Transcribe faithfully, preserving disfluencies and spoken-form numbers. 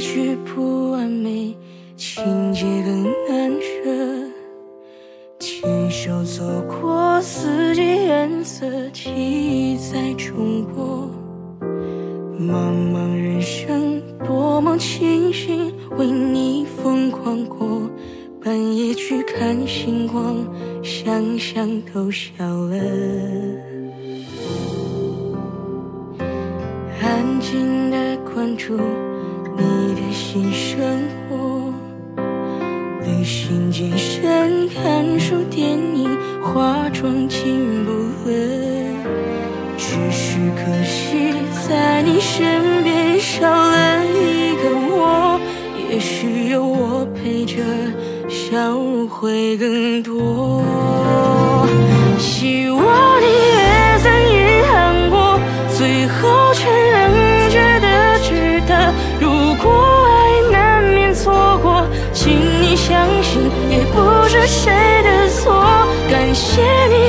许不完美，情节更难舍。牵手走过四季颜色，记忆在重播。茫茫人生，多么庆幸为你疯狂过。半夜去看星光，想想都笑了。安静地关注你的新生活，旅行、健身、看书、电影，化妆进步了。只是可惜，在你身边少了一个我。也许有我陪着，笑容会更多。希望你也曾遗憾过，最后却仍觉得值得。如果爱难免错过，请你相信，也不是谁的错。感谢你